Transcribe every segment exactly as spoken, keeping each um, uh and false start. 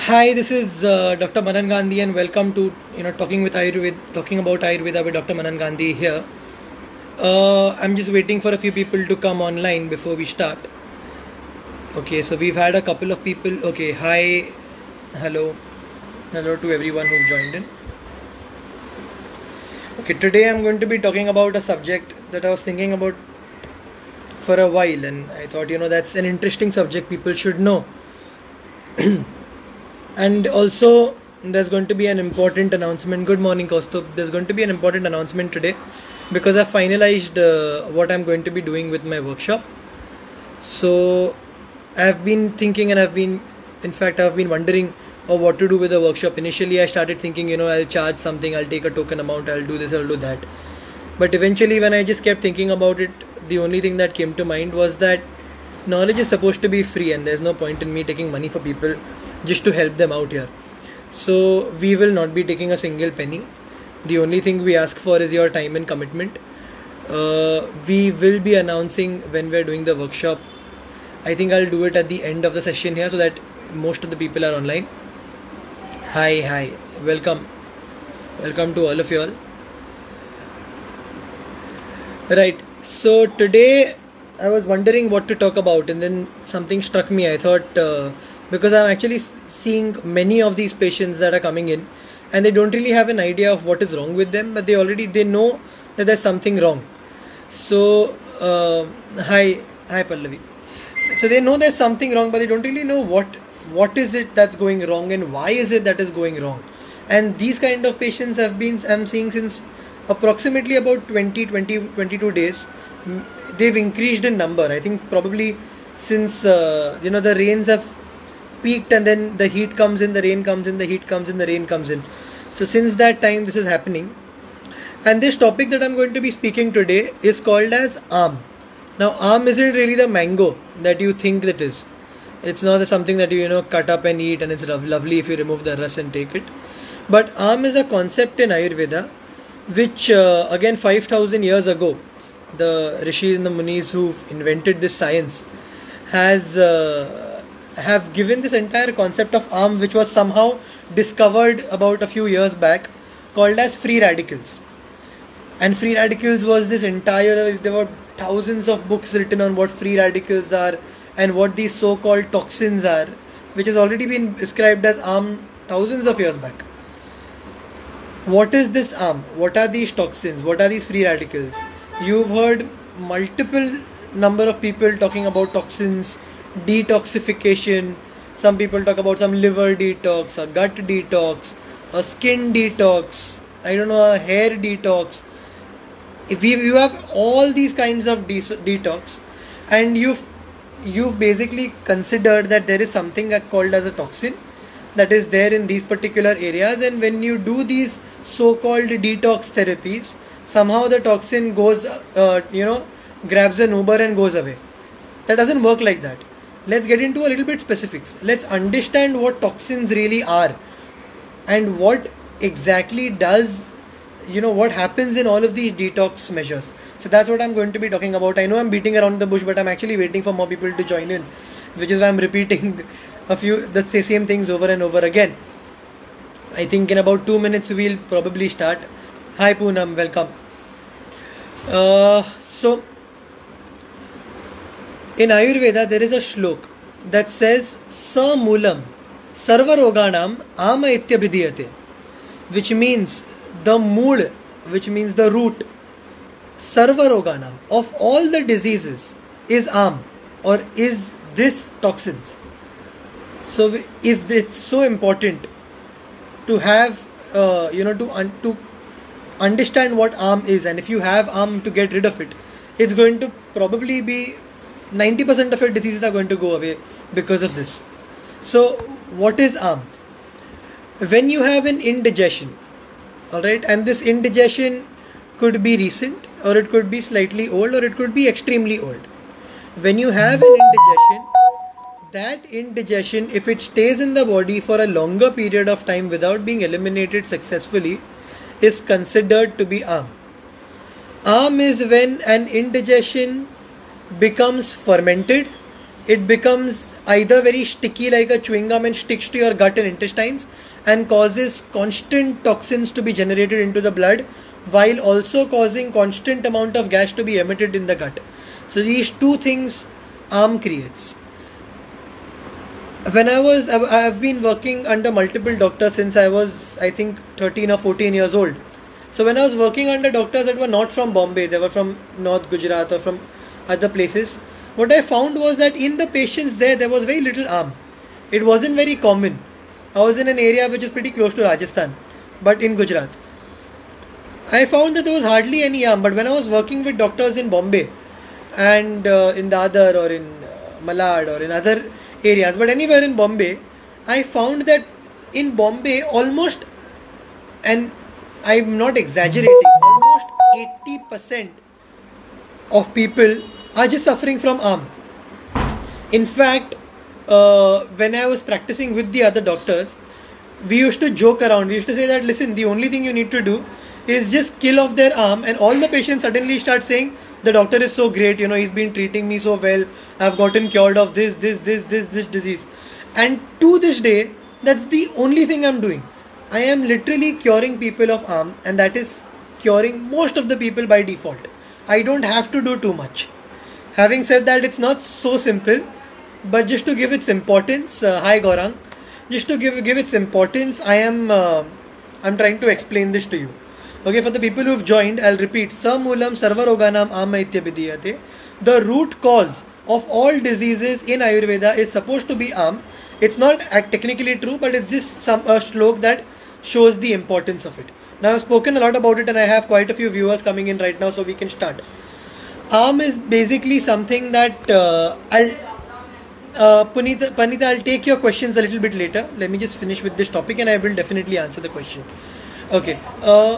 Hi, this is uh, Doctor Manan Gandhi, and welcome to you know talking with Ayurveda, talking about Ayurveda with Doctor Manan Gandhi here. Uh, I'm just waiting for a few people to come online before we start. Okay, so we've had a couple of people. Okay, hi, hello, hello to everyone who joined in. Okay, today I'm going to be talking about a subject that I was thinking about for a while, and I thought you know that's an interesting subject people should know. And also, there's going to be an important announcement. Good morning, Kaustubh. There's going to be an important announcement today because I've finalized uh, what I'm going to be doing with my workshop. So, I've been thinking and I've been, in fact, I've been wondering oh, what to do with the workshop. Initially, I started thinking, you know, I'll charge something, I'll take a token amount, I'll do this, I'll do that. But eventually, when I just kept thinking about it, the only thing that came to mind was that knowledge is supposed to be free and there's no point in me taking money for people just to help them out here. So we will not be taking a single penny. The only thing we ask for is your time and commitment. Uh, we will be announcing when we're doing the workshop. I think I'll do it at the end of the session here so that most of the people are online. Hi, hi, welcome. Welcome to all of you all. Right, so today I was wondering what to talk about, and then something struck me. I thought uh, because I'm actually seeing many of these patients that are coming in and they don't really have an idea of what is wrong with them, but they already they know that there's something wrong. So uh, hi hi Pallavi. So they know there's something wrong, but they don't really know what what is it that's going wrong and why is it that is going wrong. And these kind of patients have been I'm seeing since approximately about twenty, twenty, twenty-two days. They've increased in number. I think probably since uh, you know the rains have peaked and then the heat comes in, the rain comes in, the heat comes in, the rain comes in. So since that time this is happening. And this topic that I'm going to be speaking today is called as Aam. Now Aam isn't really the mango that you think it is. It's not something that you you know cut up and eat and it's lovely if you remove the rust and take it. But Aam is a concept in Ayurveda which uh, again five thousand years ago the rishis and the munis who've invented this science has uh, have given this entire concept of Aam, which was somehow discovered about a few years back, called as free radicals. And free radicals was this entire, there were thousands of books written on what free radicals are and what these so-called toxins are, which has already been described as Aam thousands of years back. What is this Aam? What are these toxins? What are these free radicals? You've heard multiple number of people talking about toxins, detoxification. Some people talk about some liver detox, a gut detox, a skin detox, I don't know, a hair detox. If you, you have all these kinds of de- detox and you've you've basically considered that there is something called as a toxin that is there in these particular areas, and when you do these so-called detox therapies, somehow the toxin goes uh, you know grabs an Uber and goes away. That doesn't work like that. Let's get into a little bit specifics. Let's understand what toxins really are and what exactly does you know what happens in all of these detox measures. So that's what I'm going to be talking about. I know I'm beating around the bush, but I'm actually waiting for more people to join in, which is why I'm repeating a few the same things over and over again. I think in about two minutes we'll probably start. Hi Poonam, welcome. Uh, so in Ayurveda there is a shlok that says Sa Moolam Sarva Roganam Ama Ityabhidiyate, which means the mood, which means the root, Sarva Roganam, of all the diseases is Aam, or is this toxins. So if it's so important to have uh, you know to un- to understand what Aam is, and if you have Aam to get rid of it, it's going to probably be ninety percent of your diseases are going to go away because of this. So what is Aam? When you have an indigestion, alright, and this indigestion could be recent or it could be slightly old or it could be extremely old. When you have an indigestion, that indigestion, if it stays in the body for a longer period of time without being eliminated successfully, is considered to be Aam. Aam is when an indigestion becomes fermented, it becomes either very sticky like a chewing gum and sticks to your gut and intestines and causes constant toxins to be generated into the blood, while also causing constant amount of gas to be emitted in the gut. So these two things alm creates. When I was, I have been working under multiple doctors since I was, I think, thirteen or fourteen years old. So when I was working under doctors that were not from Bombay, they were from North Gujarat or from other places, what I found was that in the patients there, there was very little alm. It wasn't very common. I was in an area which is pretty close to Rajasthan, but in Gujarat. I found that there was hardly any alm, but when I was working with doctors in Bombay and uh, in Dadar or in uh, Malad or in other areas, but anywhere in Bombay, I found that in Bombay almost, and I'm not exaggerating, almost eighty percent of people are just suffering from alm. In fact, uh, when I was practicing with the other doctors, we used to joke around. We used to say that, listen, the only thing you need to do is just kill off their arm, and all the patients suddenly start saying, the doctor is so great, you know, he's been treating me so well, I've gotten cured of this, this, this, this, this disease. And to this day, that's the only thing I'm doing. I am literally curing people of alm, and that is curing most of the people by default. I don't have to do too much. Having said that, it's not so simple, but just to give its importance, uh, hi Gaurang, just to give give its importance, I am uh, I'm trying to explain this to you. Okay, for the people who have joined, I'll repeat. Samulam sarvaroganam amma ityabhidiyate. The root cause of all diseases in Ayurveda is supposed to be alm. It's not technically true, but it's just some a shlok that shows the importance of it. Now I've spoken a lot about it and I have quite a few viewers coming in right now, so we can start. Alm is basically something that uh, I'll uh, Punita, Panita, I'll take your questions a little bit later. Let me just finish with this topic and I will definitely answer the question. Okay. Uh,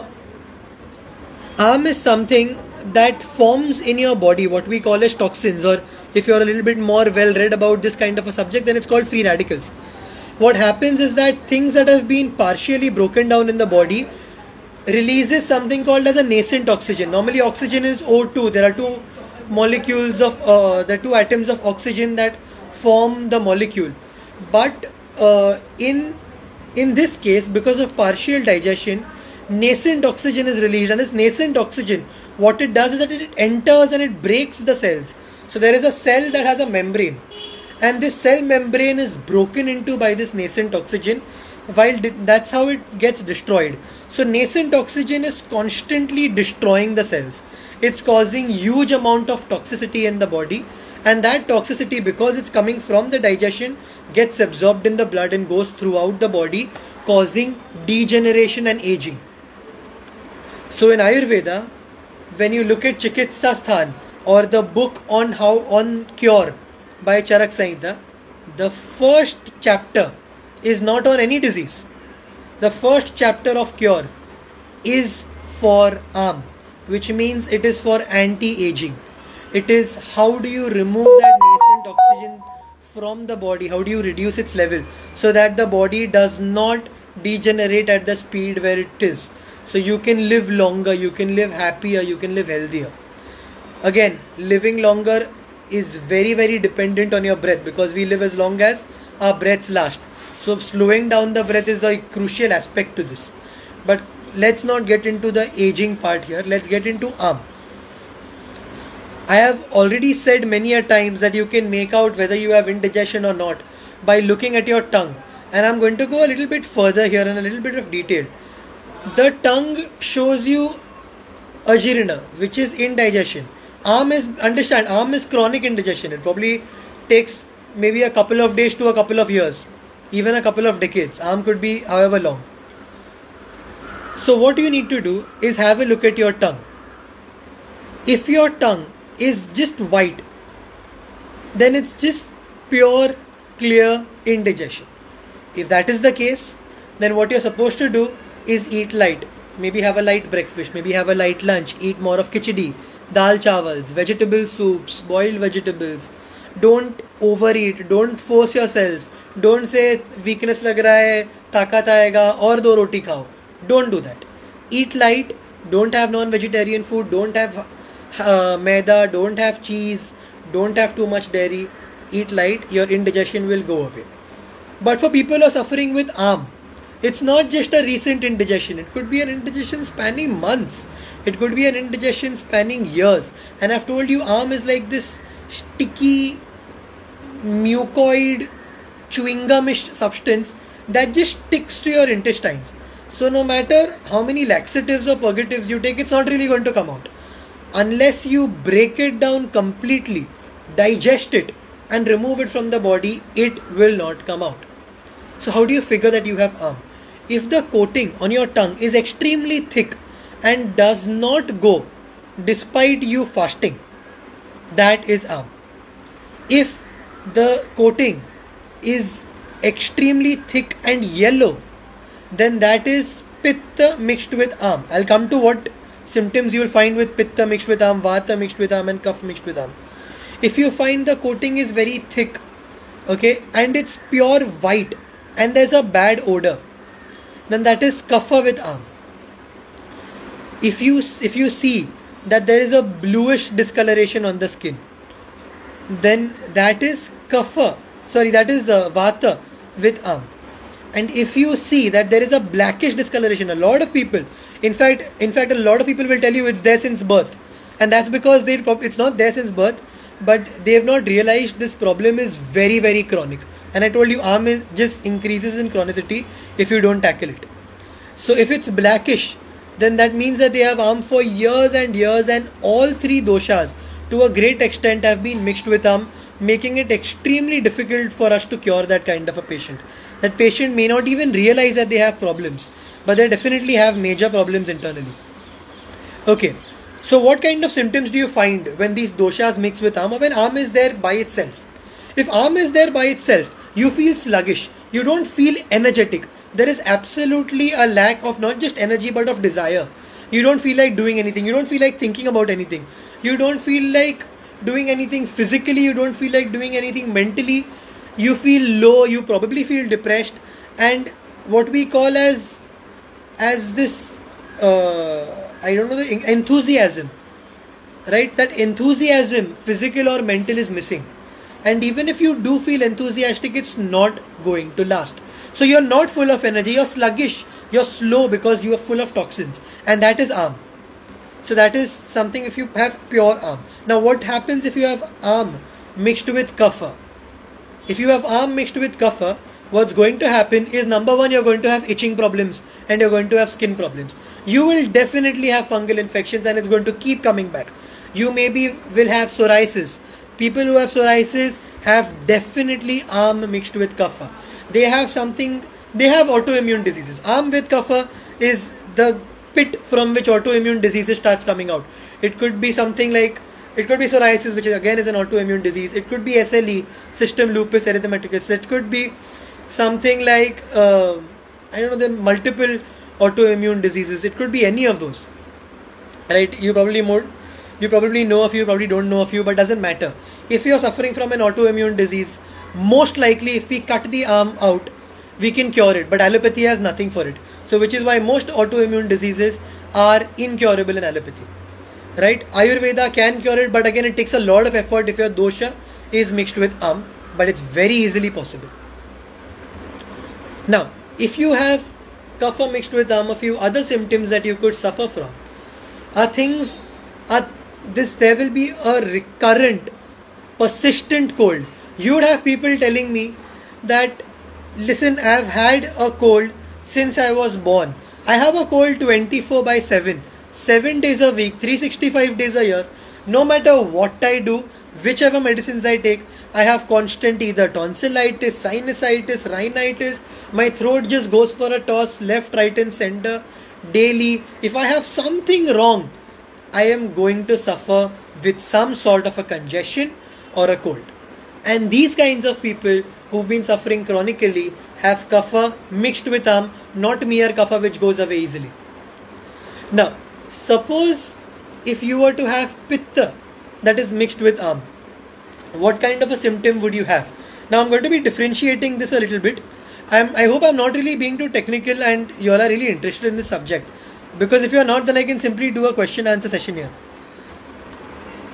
alm is something that forms in your body what we call as toxins, or if you're a little bit more well read about this kind of a subject, then it's called free radicals. What happens is that things that have been partially broken down in the body releases something called as a nascent oxygen. Normally oxygen is O two. There are two molecules of, uh, the two atoms of oxygen that form the molecule. But uh, in, in this case, because of partial digestion, nascent oxygen is released, and this nascent oxygen, what it does is that it enters and it breaks the cells. So there is a cell that has a membrane, and this cell membrane is broken into by this nascent oxygen, while that's how it gets destroyed. So nascent oxygen is constantly destroying the cells. It's causing huge amount of toxicity in the body, and that toxicity, because it's coming from the digestion, gets absorbed in the blood and goes throughout the body, causing degeneration and aging. So in Ayurveda, when you look at Chikitsa Sthan, or the book on how on cure by Charak Samhita, the first chapter is not on any disease. The first chapter of cure is for alm, which means it is for anti-aging. It is how do you remove that nascent oxygen from the body, how do you reduce its level so that the body does not degenerate at the speed where it is. So you can live longer, you can live happier, you can live healthier. Again, living longer is very very dependent on your breath, because we live as long as our breaths last. So slowing down the breath is a crucial aspect to this. But let's not get into the aging part here. Let's get into alm. I have already said many a times that you can make out whether you have indigestion or not by looking at your tongue. And I'm going to go a little bit further here in a little bit of detail. The tongue shows you ajirna, which is indigestion. Alm is, understand, alm is chronic indigestion. It probably takes maybe a couple of days to a couple of years, even a couple of decades. Alm could be however long. So what you need to do is have a look at your tongue. If your tongue is just white, then it's just pure, clear indigestion. If that is the case, then what you're supposed to do is eat light. Maybe have a light breakfast, maybe have a light lunch, eat more of khichdi, dal chawals, vegetable soups, boiled vegetables. Don't overeat, don't force yourself. Don't say weakness lag raha hai, takat aayega aur do roti khao. Don't do that. Eat light, don't have non-vegetarian food, don't have uh, maida, don't have cheese, don't have too much dairy. eat light, your indigestion will go away. But for people who are suffering with arm, it's not just a recent indigestion. It could be an indigestion spanning months. It could be an indigestion spanning years. And I've told you, arm is like this sticky, mucoid, chewing gum-ish substance that just sticks to your intestines. So no matter how many laxatives or purgatives you take, it's not really going to come out. Unless you break it down completely, digest it and remove it from the body, it will not come out. So how do you figure that you have arm? If the coating on your tongue is extremely thick and does not go despite you fasting, that is arm. If the coating is extremely thick and yellow, then that is pitta mixed with arm. I'll come to what symptoms you will find with pitta mixed with arm, vata mixed with arm and kapha mixed with arm. If you find the coating is very thick, okay, and it's pure white and there's a bad odor, then that is kapha with arm. If you if you see that there is a bluish discoloration on the skin, then that is kapha, sorry, that is uh, vata with arm. And if you see that there is a blackish discoloration, a lot of people, in fact, in fact, a lot of people will tell you it's there since birth, and that's because they it's not there since birth, but they have not realized this problem is very very chronic. And I told you, arm is just increases in chronicity if you don't tackle it. So if it's blackish, then that means that they have arm for years and years, and all three doshas to a great extent have been mixed with arm, making it extremely difficult for us to cure that kind of a patient. That patient may not even realize that they have problems, but they definitely have major problems internally. Okay, so what kind of symptoms do you find when these doshas mix with arm, or when arm is there by itself? If arm is there by itself, you feel sluggish, you don't feel energetic. There is absolutely a lack of not just energy but of desire. You don't feel like doing anything, you don't feel like thinking about anything, you don't feel like doing anything physically, you don't feel like doing anything mentally. You feel low, you probably feel depressed, and what we call as as this uh, I don't know, the enthusiasm, right? That enthusiasm, physical or mental, is missing. And even if you do feel enthusiastic, it's not going to last. So you're not full of energy, you're sluggish, you're slow because you are full of toxins, and that is arm. So that is something if you have pure arm. Now what happens if you have arm mixed with kapha? If you have arm mixed with kapha, what's going to happen is, number one, you're going to have itching problems and you're going to have skin problems. You will definitely have fungal infections and it's going to keep coming back. You maybe will have psoriasis. People who have psoriasis have definitely arm mixed with kapha. They have something, they have autoimmune diseases. Arm with kapha is the pit from which autoimmune diseases starts coming out. It could be something like, it could be psoriasis, which is again is an autoimmune disease. It could be S L E, system lupus erythematosus. It could be something like, uh, I don't know, the multiple autoimmune diseases. It could be any of those, right? You probably more, you probably know a few, you probably don't know a few, but doesn't matter. If you're suffering from an autoimmune disease, most likely if we cut the arm out, we can cure it, but allopathy has nothing for it. So which is why most autoimmune diseases are incurable in allopathy. Right? Ayurveda can cure it, but again it takes a lot of effort if your dosha is mixed with arm, but it's very easily possible. Now, if you have kapha mixed with arm, a few other symptoms that you could suffer from are things, are this, there will be a recurrent, persistent cold. You would have people telling me that, listen, I have had a cold since I was born. I have a cold twenty-four by seven. seven days a week, three hundred sixty-five days a year. No matter what I do, whichever medicines I take, I have constant either tonsillitis, sinusitis, rhinitis. My throat just goes for a toss left, right and center daily. If I have something wrong, I am going to suffer with some sort of a congestion or a cold. And these kinds of people who've been suffering chronically have kapha mixed with arm, not mere kapha which goes away easily. Now, suppose if you were to have pitta that is mixed with arm, what kind of a symptom would you have? Now I'm going to be differentiating this a little bit. I'm, I hope I'm not really being too technical and you all are really interested in this subject, because if you are not, then I can simply do a question answer session here.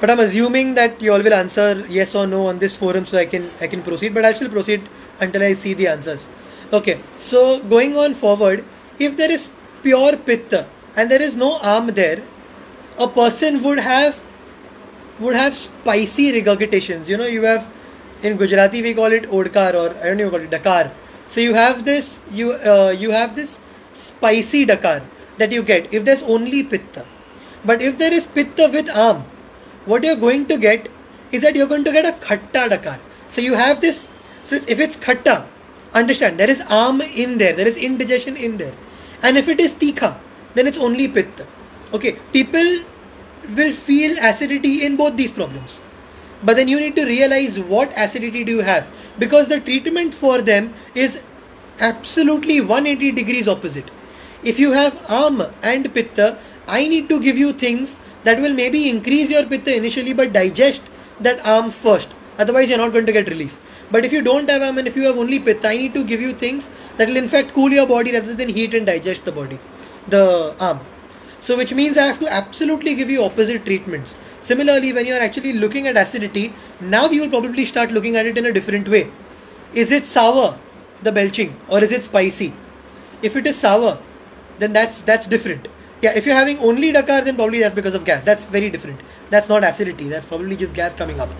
But I'm assuming that you all will answer yes or no on this forum, so I can I can proceed. But I'll still proceed until I see the answers. Okay, so going on forward, if there is pure pitta and there is no arm there, a person would have would have spicy regurgitations. You know, you have in Gujarati we call it odkar, or I don't know, you call it dakar. So you have this you uh, you have this spicy dakar that you get if there's only pitta. But if there is pitta with arm, what you're going to get is that you're going to get a khatta dakar. So you have this. So it's, if it's khatta, understand there is arm in there, there is indigestion in there, and if it is tikha, then it's only pitta. Okay, people will feel acidity in both these problems, but then you need to realize what acidity do you have, because the treatment for them is absolutely one hundred eighty degrees opposite. If you have arm and pitta, I need to give you things that will maybe increase your pitta initially but digest that arm first, otherwise you're not going to get relief. But if you don't have arm and if you have only pitta, I need to give you things that will in fact cool your body rather than heat and digest the body, the arm. So which means I have to absolutely give you opposite treatments. Similarly, when you are actually looking at acidity, now you will probably start looking at it in a different way. Is it sour, the belching, or is it spicy? If it is sour, then that's that's different. Yeah, if you're having only dakar, then probably that's because of gas. That's very different. That's not acidity. That's probably just gas coming up.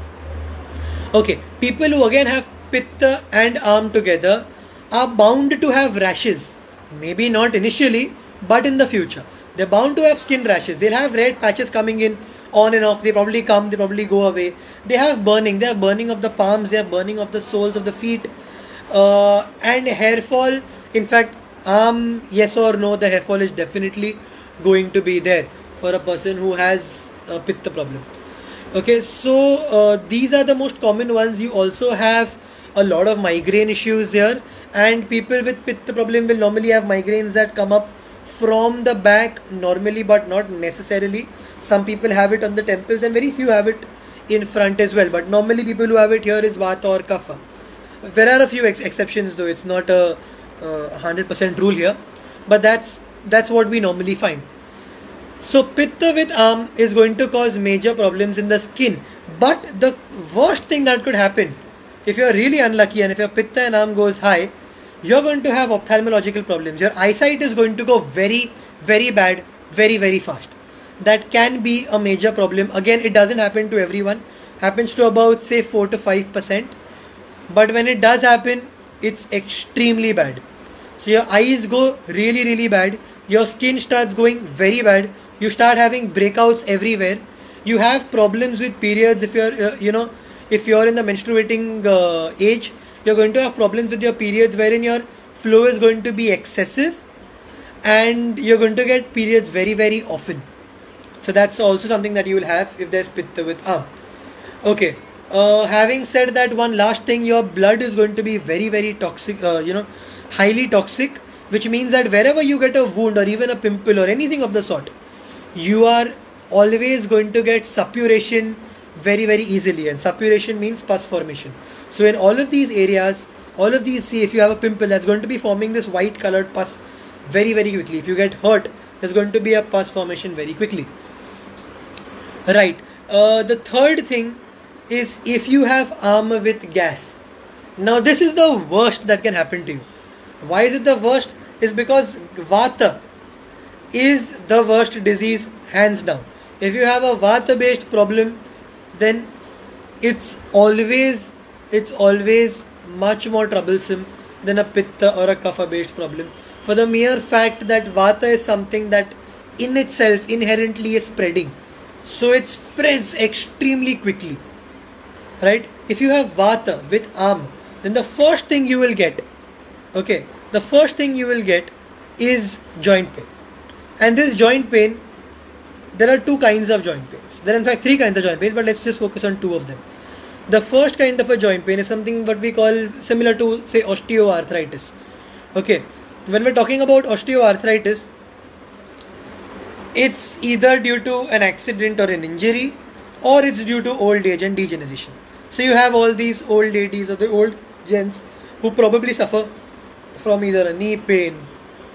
Okay, people who again have pitta and arm together are bound to have rashes. Maybe not initially, but in the future. They're bound to have skin rashes. They'll have red patches coming in on and off. They probably come, they probably go away. They have burning. They have burning of the palms. They have burning of the soles of the feet. Uh, and hair fall. In fact, arm, yes or no, the hair fall is definitely going to be there for a person who has a pitta problem. Okay, so uh, these are the most common ones. You also have a lot of migraine issues here, and people with pitta problem will normally have migraines that come up from the back normally, but not necessarily. Some people have it on the temples and very few have it in front as well, but normally people who have it here is vata or kapha. There are a few ex exceptions though. It's not a one hundred percent rule here, but that's that's what we normally find. So pitta with arm is going to cause major problems in the skin, but the worst thing that could happen, if you're really unlucky and if your pitta and arm goes high, you're going to have ophthalmological problems. Your eyesight is going to go very, very bad, very, very fast. That can be a major problem. Again, it doesn't happen to everyone. Happens to about say four to five percent. But when it does happen, it's extremely bad. So your eyes go really, really bad. Your skin starts going very bad. You start having breakouts everywhere. You have problems with periods if you're, uh, you know, if you're in the menstruating uh, age. You're going to have problems with your periods wherein your flow is going to be excessive and you're going to get periods very, very often. So that's also something that you will have if there's pitta with arm. Okay. Uh, having said that, one last thing, your blood is going to be very, very toxic, uh, you know, highly toxic, which means that wherever you get a wound or even a pimple or anything of the sort, you are always going to get suppuration very, very easily. And suppuration means pus formation. So in all of these areas, all of these, see, if you have a pimple, that's going to be forming this white colored pus very, very quickly. If you get hurt, there's going to be a pus formation very quickly. Right. Uh, the third thing is if you have arm with gas. Now this is the worst that can happen to you. Why is it the worst? Is because vata is the worst disease hands down. If you have a vata based problem, then it's always it's always much more troublesome than a pitta or a kapha based problem, for the mere fact that vata is something that in itself inherently is spreading, so it spreads extremely quickly, right? If you have vata with arm, then the first thing you will get, okay, the first thing you will get is joint pain. And this joint pain, there are two kinds of joint pains. There are in fact three kinds of joint pains, but let's just focus on two of them. The first kind of a joint pain is something what we call similar to say osteoarthritis. Okay, when we're talking about osteoarthritis, it's either due to an accident or an injury, or it's due to old age and degeneration. So you have all these old ladies or the old gents who probably suffer from either a knee pain,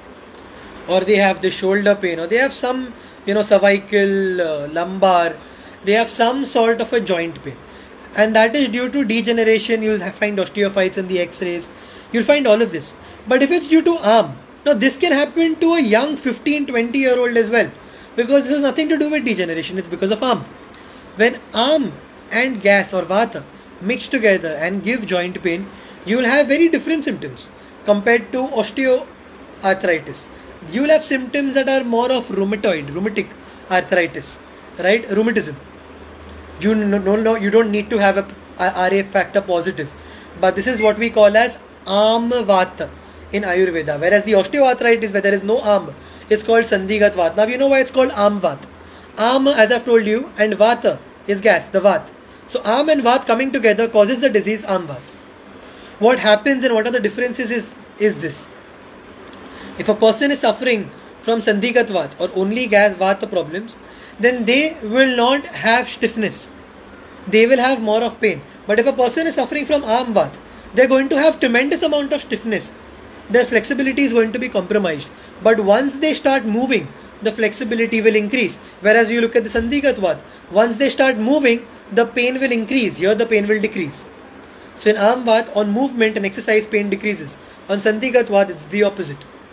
or they have the shoulder pain, or they have some, you know, cervical, uh, lumbar, they have some sort of a joint pain, and that is due to degeneration. You'll find osteophytes in the x-rays, you'll find all of this. But if it's due to arm, now this can happen to a young fifteen twenty year old as well, because this has nothing to do with degeneration, it's because of arm. When arm and gas or vata mix together and give joint pain, you will have very different symptoms compared to osteoarthritis. You will have symptoms that are more of rheumatoid, rheumatic arthritis, right? Rheumatism. You no, no, no, you don't need to have a, a R A factor positive, but this is what we call as arm vata in Ayurveda. Whereas the osteoarthritis, where there is no arm, is called sandhigat vata. Now you know why it's called arm vata. Arm, as I've told you, and vata is gas, the vata. So arm and vata coming together causes the disease arm vata. What happens and what are the differences is, is this. If a person is suffering from sandhigat vata or only gas vata problems, then they will not have stiffness. They will have more of pain. But if a person is suffering from arm vata, they are going to have tremendous amount of stiffness. Their flexibility is going to be compromised. But once they start moving, the flexibility will increase. Whereas you look at the sandhigat vata, once they start moving, the pain will increase. Here the pain will decrease. So in arm vata, on movement and exercise, pain decreases. On sandhigat vata, it's the opposite.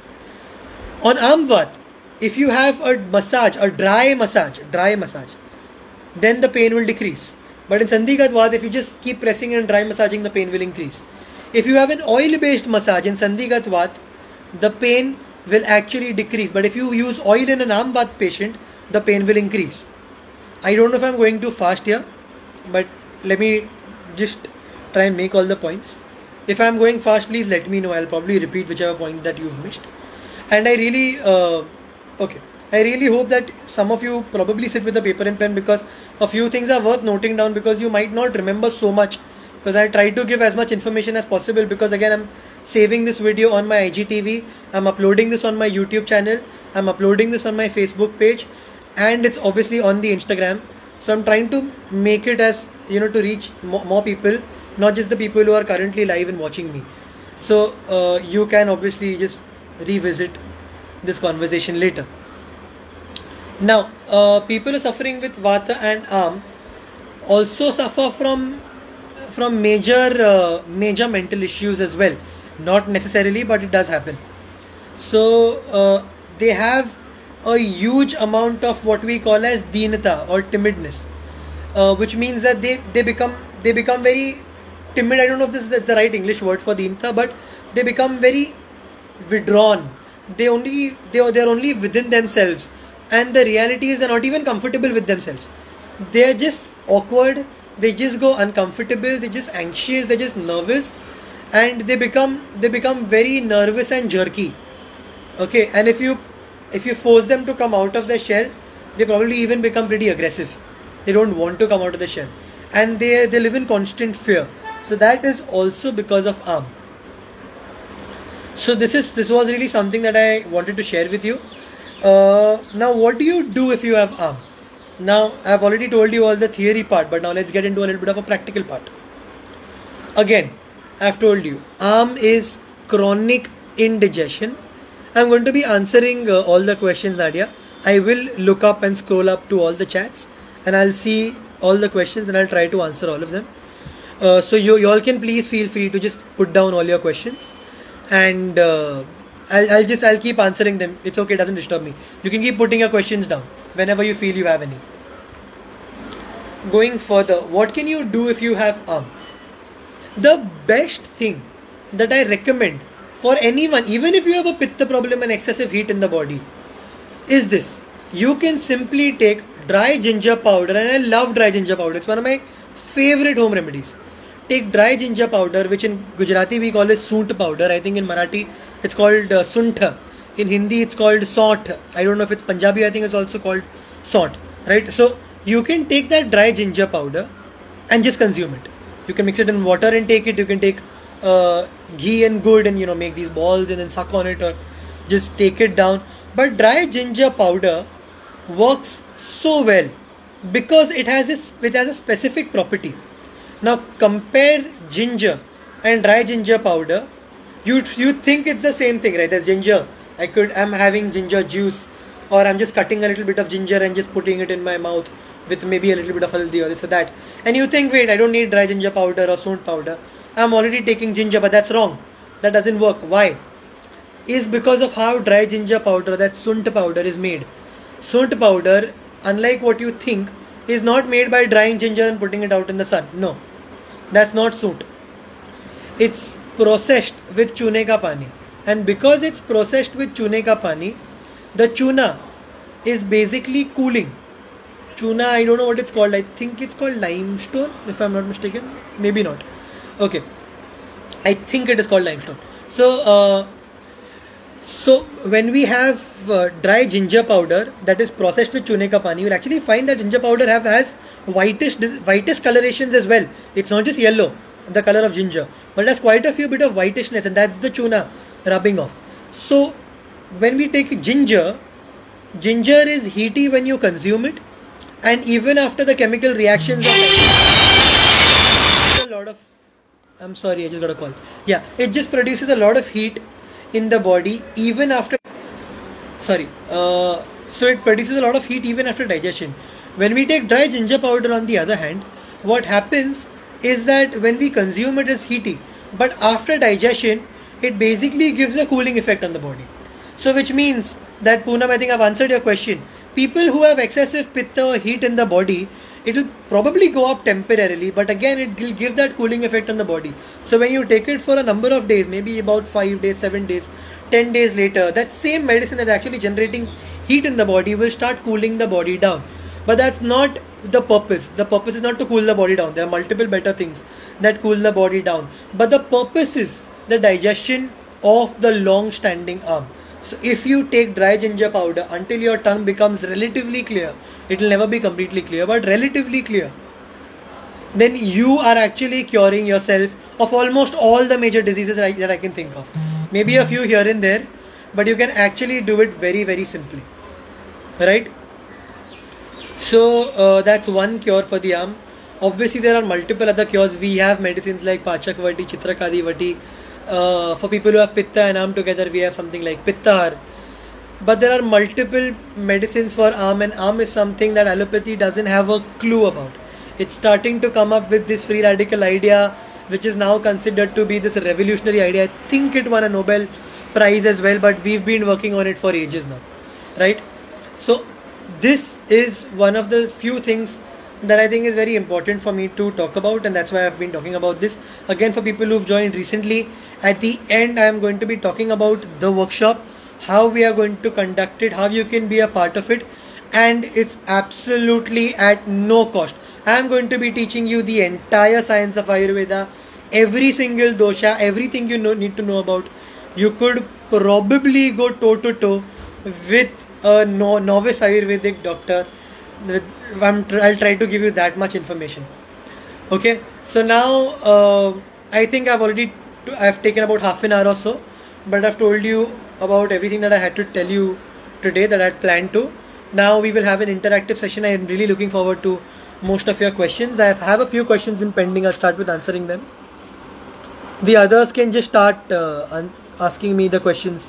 On arm vata, if you have a massage, a dry massage, dry massage, then the pain will decrease. But in sandhigat vata, if you just keep pressing and dry massaging, the pain will increase. If you have an oil-based massage in sandhigat vata, the pain will actually decrease. But if you use oil in an arm vata patient, the pain will increase. I don't know if I'm going too fast here, but let me just try and make all the points. If I'm going fast, please let me know. I'll probably repeat whichever point that you've missed. And I really, uh, okay, I really hope that some of you probably sit with a paper and pen, because a few things are worth noting down, because you might not remember so much, because I try to give as much information as possible, because again I'm saving this video on my I G T V, I'm uploading this on my YouTube channel, I'm uploading this on my Facebook page, and it's obviously on the Instagram. So I'm trying to make it as, you know, to reach more, more people, not just the people who are currently live and watching me. So uh, you can obviously just revisit this conversation later. Now uh, people who are suffering with vata and arm also suffer from from major uh, major mental issues as well. Not necessarily, but it does happen. So uh, they have a huge amount of what we call as deenata or timidness, uh, which means that they they become they become very timid. I don't know if this is the right English word for deenata, but they become very withdrawn. They only they are they're only within themselves, and the reality is they're not even comfortable with themselves. They're just awkward. They just go uncomfortable. They're just anxious. They're just nervous, and they become they become very nervous and jerky. Okay, and if you if you force them to come out of the shell, they probably even become pretty aggressive. They don't want to come out of the shell, and they they live in constant fear. So that is also because of arm. So this is this was really something that I wanted to share with you. Uh, now what do you do if you have arm? Now I've already told you all the theory part, but now let's get into a little bit of a practical part. Again, I've told you arm is chronic indigestion. I'm going to be answering uh, all the questions, Nadia. I will look up and scroll up to all the chats, and I'll see all the questions and I'll try to answer all of them. Uh, so you, you all can please feel free to just put down all your questions, and uh, I'll, I'll just I'll keep answering them. It's okay, it doesn't disturb me. You can keep putting your questions down whenever you feel you have any. Going further, what can you do if you have arm? The best thing that I recommend for anyone, even if you have a pitta problem and excessive heat in the body, is this. You can simply take dry ginger powder, and I love dry ginger powder. It's one of my favorite home remedies. Take dry ginger powder, which in Gujarati we call it soont powder. I think in Marathi it's called uh, suntha. In Hindi it's called saut. I don't know if it's Punjabi. I think it's also called saut. Right? So you can take that dry ginger powder and just consume it. You can mix it in water and take it. You can take uh, ghee and good and, you know, make these balls and then suck on it, or just take it down. But dry ginger powder works so well because it has a, it has a specific property. Now compare ginger and dry ginger powder. You you think it's the same thing, right? As ginger, I could I'm having ginger juice, or I'm just cutting a little bit of ginger and just putting it in my mouth, with maybe a little bit of haldi or this or that, and you think, wait, I don't need dry ginger powder or sunt powder, I'm already taking ginger. But that's wrong. That doesn't work. Why? Is because of how dry ginger powder, that sunt powder, is made. Sunt powder, unlike what you think, is not made by drying ginger and putting it out in the sun. No, that's not sunt. It's processed with chune ka pani, and because it's processed with chune ka pani, the chuna is basically cooling. Chuna, I don't know what it's called. I think it's called limestone, if I'm not mistaken. Maybe not. Okay, I think it is called limestone. So, uh, so when we have uh, dry ginger powder that is processed with chune ka pani, you'll actually find that ginger powder have has whitish whitish colorations as well. It's not just yellow, the color of ginger, but it has quite a few bit of whitishness, and that's the chuna rubbing off. So when we take ginger, ginger is heaty when you consume it, and even after the chemical reactions of a lot of I'm sorry, I just got a call. Yeah, it just produces a lot of heat in the body even after sorry uh, so it produces a lot of heat even after digestion. When we take dry ginger powder, on the other hand, what happens is that when we consume it, is heaty, but after digestion it basically gives a cooling effect on the body. So which means that, Poonam, I think I've answered your question. People who have excessive pitta or heat in the body, it will probably go up temporarily, but again it will give that cooling effect on the body. So when you take it for a number of days, maybe about five days, seven days, ten days later, that same medicine that is actually generating heat in the body will start cooling the body down. But that's not the purpose. The purpose is not to cool the body down. There are multiple better things that cool the body down. But the purpose is the digestion of the long standing arm. So if you take dry ginger powder until your tongue becomes relatively clear, it will never be completely clear, but relatively clear, then you are actually curing yourself of almost all the major diseases that I, that I can think of. Maybe a few here and there, but you can actually do it very, very simply. Right? So uh, that's one cure for the arm. Obviously there are multiple other cures. We have medicines like Pachak Vati, Chitrakadi Vati. Uh, for people who have Pitta and arm together, we have something like Pittahar. But there are multiple medicines for arm, and arm is something that allopathy doesn't have a clue about. It's starting to come up with this free radical idea, which is now considered to be this revolutionary idea. I think it won a Nobel Prize as well, but we've been working on it for ages now, right? So this is one of the few things that I think is very important for me to talk about, and that's why I've been talking about this. Again, for people who've joined recently, at the end I am going to be talking about the workshop, how we are going to conduct it, how you can be a part of it, and it's absolutely at no cost. I am going to be teaching you the entire science of Ayurveda, every single dosha, everything you know, need to know about. You could probably go toe to toe with a no, novice Ayurvedic doctor. I'm, I'll try to give you that much information. Okay, so now uh, I think I've already I've taken about half an hour or so, but I've told you about everything that I had to tell you today that I had planned to. Now we will have an interactive session. I am really looking forward to most of your questions. I have a few questions in pending. I'll start with answering them. The others can just start uh, asking me the questions.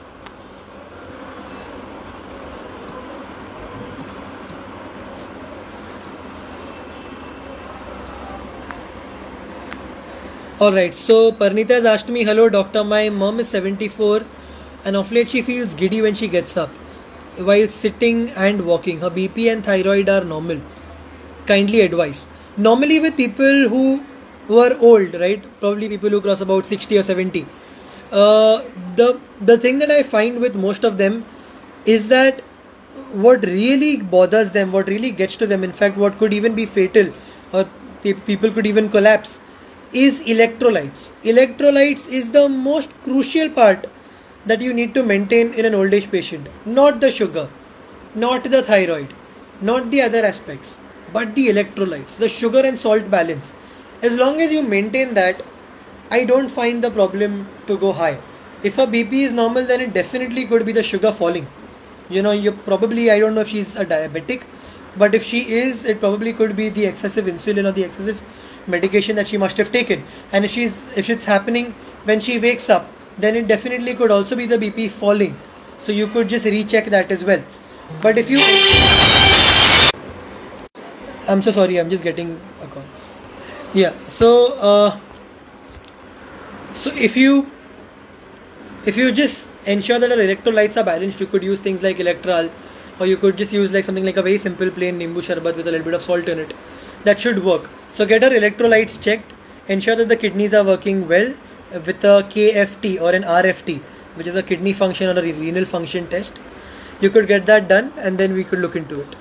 Alright, so Parnita has asked me, hello doctor, my mom is seventy-four and of late she feels giddy when she gets up while sitting and walking. Her B P and thyroid are normal. Kindly advise. Normally with people who, who are old, right, probably people who cross about sixty or seventy, uh, the, the thing that I find with most of them is that what really bothers them, what really gets to them, in fact what could even be fatal or pe people could even collapse, is electrolytes. Electrolytes is the most crucial part that you need to maintain in an old age patient. Not the sugar, not the thyroid, not the other aspects, but the electrolytes, the sugar and salt balance. As long as you maintain that, I don't find the problem to go high. If a B P is normal, then it definitely could be the sugar falling. You know, you probably, I don't know if she's a diabetic, but if she is, it probably could be the excessive insulin or the excessive medication that she must have taken. And if she's if it's happening when she wakes up, then it definitely could also be the B P falling. So you could just recheck that as well. But if you I'm so sorry, I'm just getting a call. Yeah, so uh, so if you if you just ensure that our electrolytes are balanced, you could use things like Electral, or you could just use like something like a very simple plain Nimbu Sharbat with a little bit of salt in it. That should work. So get our electrolytes checked, ensure that the kidneys are working well with a K F T or an R F T, which is a kidney function or a renal function test. You could get that done, and then we could look into it.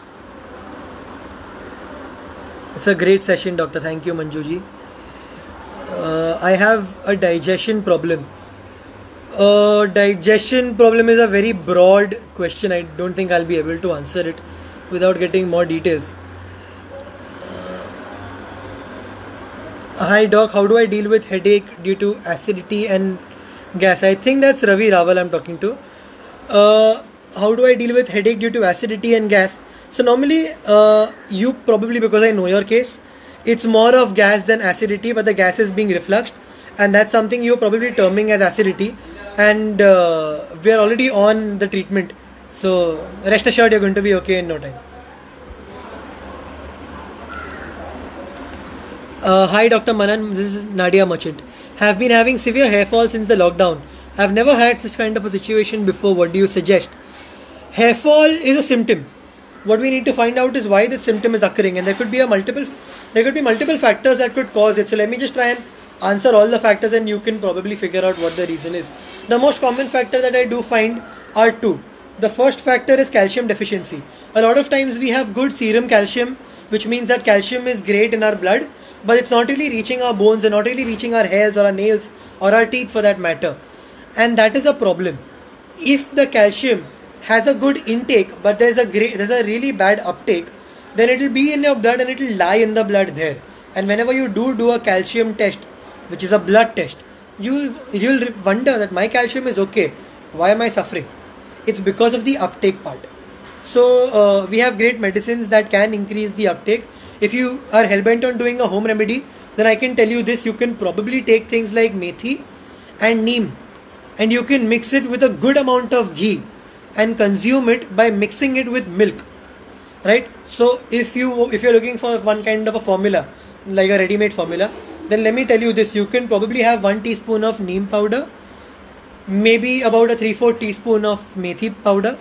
It's a great session, doctor. Thank you, Manjuji. Uh, I have a digestion problem. Uh, digestion problem is a very broad question. I don't think I'll be able to answer it without getting more details. Uh, hi doc, how do I deal with headache due to acidity and gas? I think that's Ravi Raval I'm talking to. Uh, how do I deal with headache due to acidity and gas? So normally uh, you probably, because I know your case, it's more of gas than acidity, but the gas is being refluxed, and that's something you're probably terming as acidity, and uh, we are already on the treatment, so rest assured you're going to be okay in no time. Uh, hi Doctor Manan, this is Nadia Merchant. Have been having severe hair fall since the lockdown. I've never had such kind of a situation before. What do you suggest? Hair fall is a symptom. What we need to find out is why this symptom is occurring, and there could be a multiple there could be multiple factors that could cause it. So let me just try and answer all the factors, and you can probably figure out what the reason is. The most common factor that I do find are two. The first factor is calcium deficiency. A lot of times we have good serum calcium, which means that calcium is great in our blood, but it's not really reaching our bones and not really reaching our hairs or our nails or our teeth for that matter. And that is a problem. If the calcium has a good intake, but there's a great, there's a really bad uptake, then it will be in your blood and it will lie in the blood there. And whenever you do do a calcium test, which is a blood test, you you'll wonder that my calcium is okay. Why am I suffering? It's because of the uptake part. So uh, we have great medicines that can increase the uptake. If you are hellbent on doing a home remedy, then I can tell you this: you can probably take things like methi and neem, and you can mix it with a good amount of ghee and consume it by mixing it with milk, right? So if you if you're looking for one kind of a formula, like a ready-made formula, then let me tell you this: you can probably have one teaspoon of neem powder, maybe about a three four teaspoon of methi powder,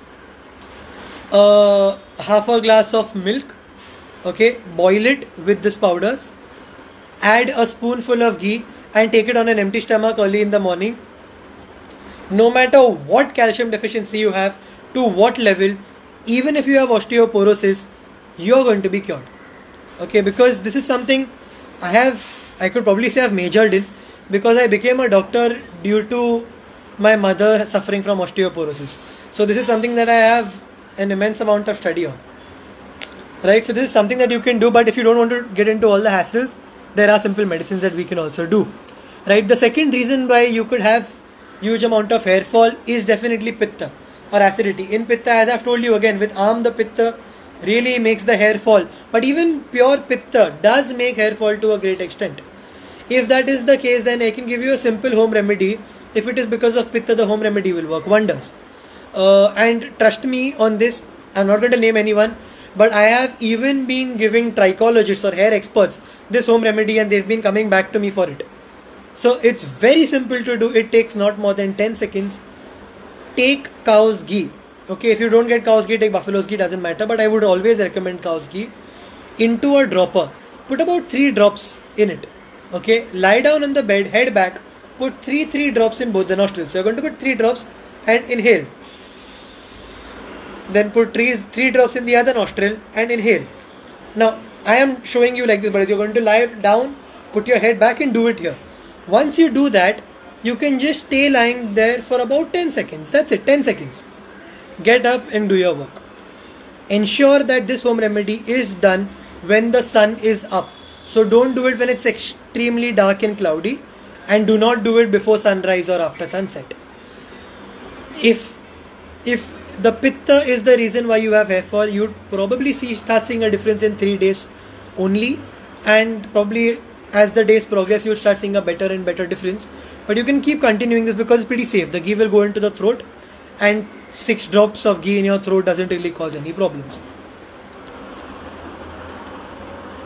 uh, half a glass of milk, okay, boil it with this powders, add a spoonful of ghee and take it on an empty stomach early in the morning. No matter what calcium deficiency you have, to what level, even if you have osteoporosis, you're going to be cured. Okay, because this is something I have, I could probably say I've majored in, because I became a doctor due to my mother suffering from osteoporosis. So this is something that I have an immense amount of study on. Right, so this is something that you can do, but if you don't want to get into all the hassles, there are simple medicines that we can also do. Right, the second reason why you could have huge amount of hair fall is definitely pitta or acidity. In pitta, as I've told you again, with Am, the pitta really makes the hair fall, but even pure pitta does make hair fall to a great extent. If that is the case, then I can give you a simple home remedy. If it is because of pitta, the home remedy will work wonders. Uh, and trust me on this, I'm not going to name anyone, but I have even been giving trichologists or hair experts this home remedy, and they've been coming back to me for it. So it's very simple to do. It takes not more than ten seconds. Take cow's ghee. Okay, if you don't get cow's ghee, take buffalo's ghee, doesn't matter, but I would always recommend cow's ghee. Into a dropper, put about three drops in it. Okay, lie down on the bed, head back, put three three drops in both the nostrils. So you're going to put three drops and inhale. Then put three three drops in the other nostril and inhale. Now I am showing you like this, but you're going to lie down, put your head back and do it here. Once you do that, you can just stay lying there for about ten seconds. That's it, ten seconds. Get up and do your work. Ensure that this home remedy is done when the sun is up. So don't do it when it's extremely dark and cloudy, and do not do it before sunrise or after sunset. If if the pitta is the reason why you have hair fall, you'd probably see start seeing a difference in three days only, and probably as the days progress, you'll start seeing a better and better difference. But you can keep continuing this because it's pretty safe. The ghee will go into the throat, and six drops of ghee in your throat doesn't really cause any problems.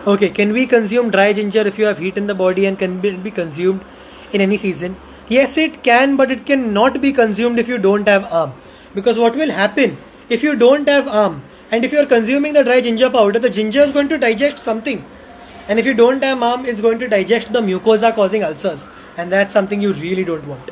Okay, can we consume dry ginger if you have heat in the body, and can it be consumed in any season? Yes, it can, but it cannot be consumed if you don't have arm. Because what will happen if you don't have arm, and if you are consuming the dry ginger powder, the ginger is going to digest something. And if you don't have arm, it's going to digest the mucosa, causing ulcers. And that's something you really don't want.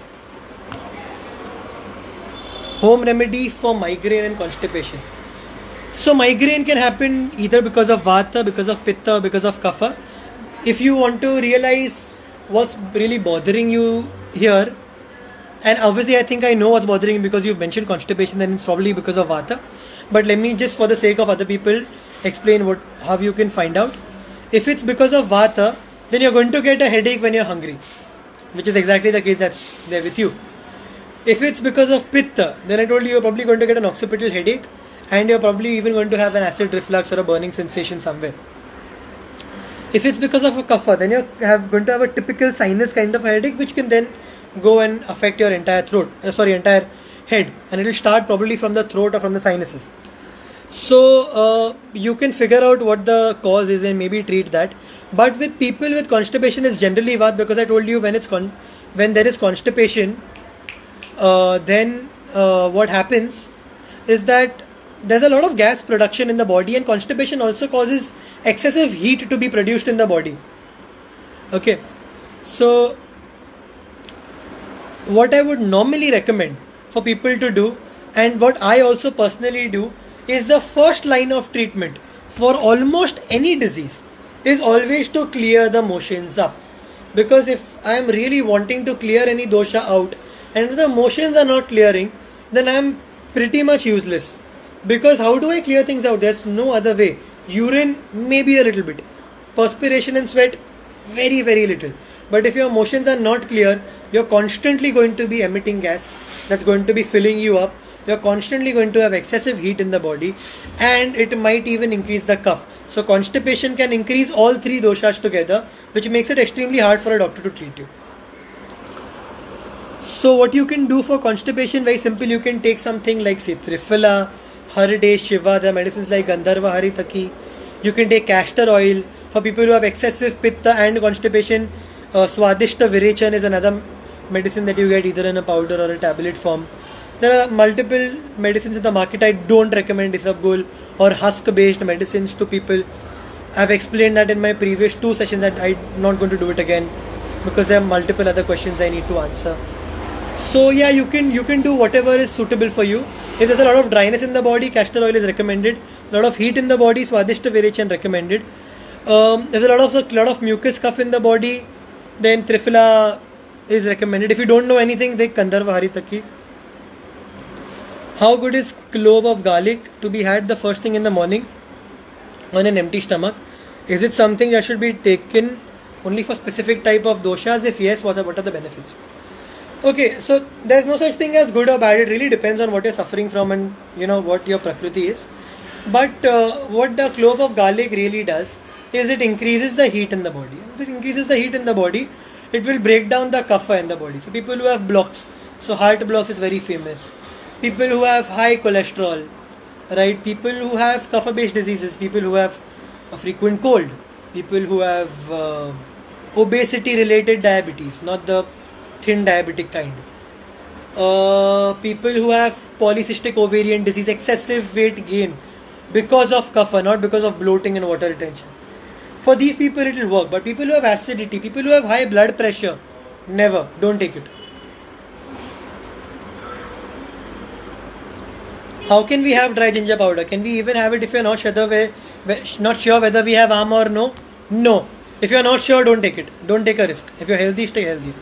Home remedy for migraine and constipation. So migraine can happen either because of vata, because of pitta, because of kapha. If you want to realize what's really bothering you here, and obviously I think I know what's bothering you because you've mentioned constipation, then it's probably because of vata. But let me just, for the sake of other people, explain what how you can find out. If it's because of vata, then you're going to get a headache when you're hungry, which is exactly the case that's there with you. If it's because of pitta, then I told you you're probably going to get an occipital headache, and you're probably even going to have an acid reflux or a burning sensation somewhere. If it's because of a kapha, then you're have, going to have a typical sinus kind of headache, which can then go and affect your entire throat, uh, sorry, entire head, and it will start probably from the throat or from the sinuses. So uh, you can figure out what the cause is and maybe treat that. But with people with constipation, it's generally vata, because I told you when it's con- when there is constipation, uh, then uh, what happens is that there's a lot of gas production in the body, and constipation also causes excessive heat to be produced in the body. Okay, so what I would normally recommend for people to do, and what I also personally do, is the first line of treatment for almost any disease is always to clear the motions up. Because if I am really wanting to clear any dosha out, and if the motions are not clearing, then I am pretty much useless. Because how do I clear things out? There's no other way. Urine, maybe a little bit. Perspiration and sweat, very very little. But if your motions are not clear, you're constantly going to be emitting gas that's going to be filling you up. You're constantly going to have excessive heat in the body, and it might even increase the cough. So constipation can increase all three doshas together, which makes it extremely hard for a doctor to treat you. So what you can do for constipation, very simple. You can take something like, say, Triphala, Harade, Shiva, the medicines like Gandharva, Haritaki. You can take castor oil. For people who have excessive pitta and constipation, uh, Swadishta Virechan is another medicine that you get either in a powder or a tablet form. There are multiple medicines in the market. I don't recommend Isabgol or husk based medicines to people. I've explained that in my previous two sessions, that I'm not going to do it again because there are multiple other questions I need to answer. So yeah, you can you can do whatever is suitable for you. If there's a lot of dryness in the body, castor oil is recommended. A lot of heat in the body, Swadishta Virechan recommended. Um, there's a lot of a lot of mucus cough in the body, then Triphala is recommended. If you don't know anything, take Gandharva Haritaki. How good is clove of garlic to be had the first thing in the morning on an empty stomach? Is it something that should be taken only for specific type of doshas? If yes, what are, what are the benefits? Okay, so there's no such thing as good or bad. It really depends on what you're suffering from and you know what your prakriti is. But uh, what the clove of garlic really does is it increases the heat in the body. If it increases the heat in the body, it will break down the kapha in the body. So people who have blocks, so heart blocks is very famous. People who have high cholesterol, right? People who have kapha based diseases, people who have a frequent cold, people who have uh, obesity related diabetes, not the thin diabetic kind. Uh, people who have polycystic ovarian disease, excessive weight gain because of kapha, not because of bloating and water retention. For these people it will work, but people who have acidity, people who have high blood pressure, never, don't take it. How can we have dry ginger powder? Can we even have it if you're not sure, not sure whether we have arm or no? No. If you're not sure, don't take it. Don't take a risk. If you're healthy, stay healthy.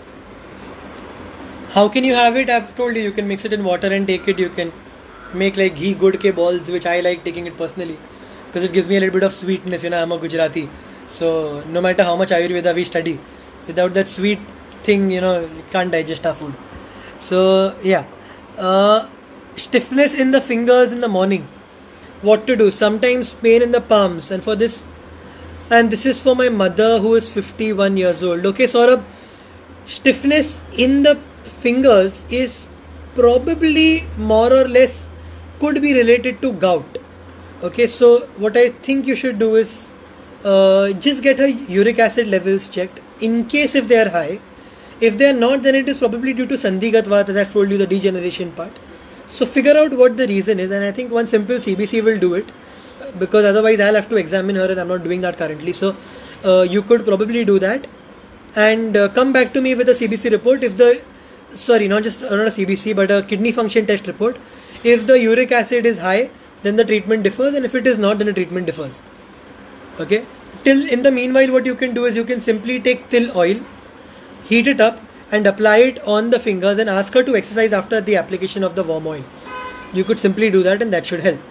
How can you have it? I've told you, you can mix it in water and take it. You can make like ghee gud ke balls, which I like taking it personally because it gives me a little bit of sweetness. You know, I'm a Gujarati, so no matter how much Ayurveda we study, without that sweet thing, you know, you can't digest our food. So yeah, uh, stiffness in the fingers in the morning. What to do? Sometimes pain in the palms, and for this, and this is for my mother who is fifty-one years old. Okay, Saurabh, stiffness in the fingers is probably more or less could be related to gout. Okay, so what I think you should do is uh, just get her uric acid levels checked. In case if they are high, if they are not, then it is probably due to Sandhigat Vata, as I've told you, the degeneration part. So figure out what the reason is, and I think one simple C B C will do it, because otherwise I'll have to examine her, and I'm not doing that currently. So uh, you could probably do that, and uh, come back to me with a C B C report. If the sorry, not just uh, not a C B C, but a kidney function test report. If the uric acid is high, then the treatment differs, and if it is not, then the treatment differs. Okay. Till in the meanwhile, what you can do is you can simply take til oil, heat it up, and apply it on the fingers, and ask her to exercise after the application of the warm oil. You could simply do that, and that should help.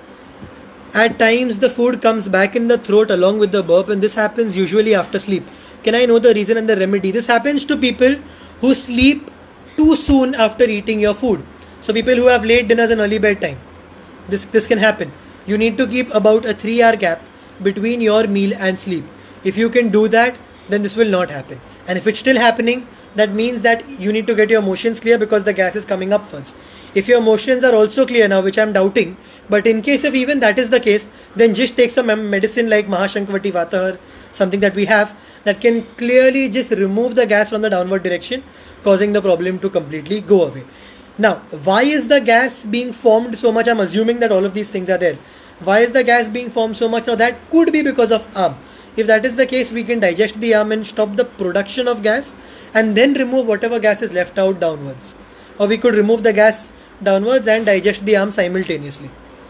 At times the food comes back in the throat along with the burp, and this happens usually after sleep. Can I know the reason and the remedy? This happens to people who sleep too soon after eating your food. So people who have late dinners and early bedtime, this this can happen. You need to keep about a three hour gap between your meal and sleep. If you can do that, then this will not happen. And if it's still happening, that means that you need to get your motions clear, because the gas is coming upwards. If your motions are also clear now, which I'm doubting, but in case if even that is the case, then just take some medicine like Mahashankvati Vatahar, something that we have that can clearly just remove the gas from the downward direction, causing the problem to completely go away. Now, why is the gas being formed so much? I'm assuming that all of these things are there. Why is the gas being formed so much? Now that could be because of A M. If that is the case, we can digest the A M and stop the production of gas, and then remove whatever gas is left out downwards. Or we could remove the gas downwards and digest the A M simultaneously.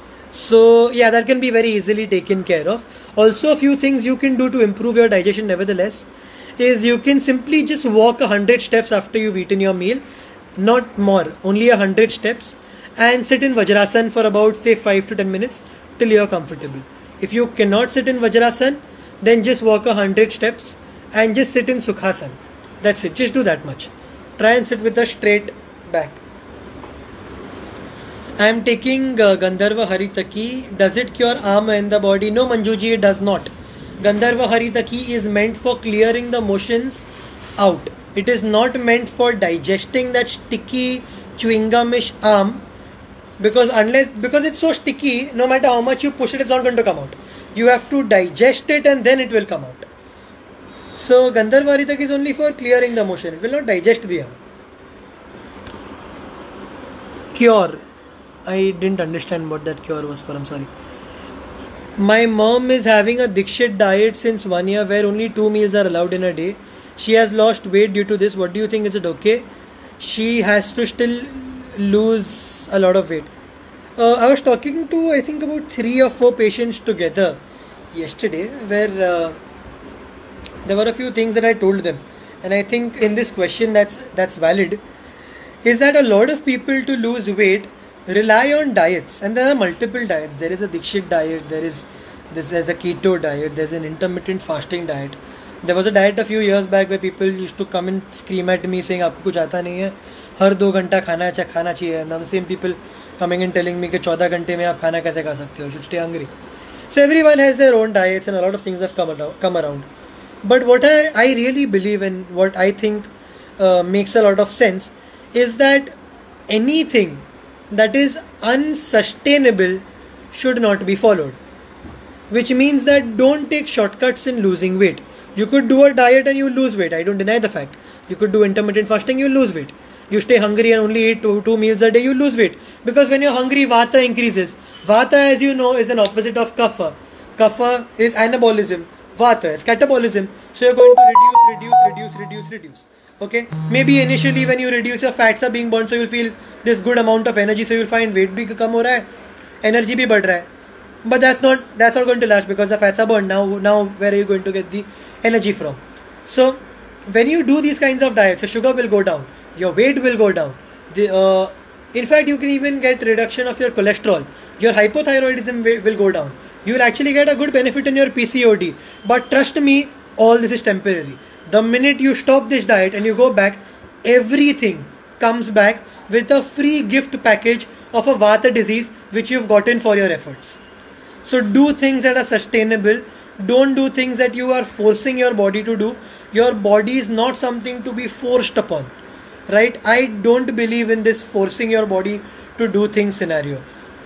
So yeah, that can be very easily taken care of. Also, a few things you can do to improve your digestion nevertheless is you can simply just walk a hundred steps after you've eaten your meal, not more, only a hundred steps, and sit in Vajrasan for about say five to ten minutes till you're comfortable. If you cannot sit in Vajrasan, then just walk a hundred steps and just sit in Sukhasan. That's it. Just do that much. Try and sit with a straight back. I am taking uh, Gandharva Haritaki. Does it cure A M in the body? No, Manjuji, it does not. Gandharva Haritaki is meant for clearing the motions out. It is not meant for digesting that sticky chewing gumish A M, because unless because it's so sticky, no matter how much you push it, it's not going to come out. You have to digest it and then it will come out. So Gandharva Haritaki is only for clearing the motion. It will not digest the A M. Cure. I didn't understand what that cure was for. I'm sorry. My mom is having a Dikshit diet since one year where only two meals are allowed in a day. She has lost weight due to this. What do you think? Is it okay? She has to still lose a lot of weight. Uh, I was talking to I think about three or four patients together yesterday where uh, there were a few things that I told them, and I think in this question that's that's valid, is that a lot of people to lose weight rely on diets, and there are multiple diets. There is a Dikshit diet, there is this there's a keto diet, there's an intermittent fasting diet. There was a diet a few years back where people used to come and scream at me saying आपको कुछ आता नहीं है, हर दो घंटा खाना चाहिए खाना चाहिए. Now the same people coming and telling me कि चौदह घंटे में आप खाना कैसे खा सकते हो, should stay hungry. So everyone has their own diets and a lot of things have come around, come around. But what I, I really believe in, what I think uh, makes a lot of sense, is that anything that is unsustainable should not be followed. Which means that don't take shortcuts in losing weight. You could do a diet and you lose weight. I don't deny the fact. You could do intermittent fasting, you lose weight. You stay hungry and only eat two, two meals a day, you lose weight. Because when you're hungry, Vata increases. Vata, as you know, is an opposite of Kapha. Kapha is anabolism. Vata is catabolism. So you're going to reduce, reduce, reduce, reduce, reduce. Okay? Maybe initially when you reduce, your fats are being burned, so you'll feel this good amount of energy, so you'll find weight bhi kam ho raha hai, energy bhi badh raha hai. But that's not that's not going to last because the fats are burned. Now, now where are you going to get the energy from? So when you do these kinds of diets, your sugar will go down, your weight will go down. The, uh, in fact, you can even get reduction of your cholesterol. Your hypothyroidism will, will go down. You will actually get a good benefit in your P C O D. But trust me, all this is temporary. The minute you stop this diet and you go back, everything comes back with a free gift package of a Vata disease which you've gotten for your efforts. So do things that are sustainable. Don't do things that you are forcing your body to do. Your body is not something to be forced upon. Right? I don't believe in this forcing your body to do things scenario.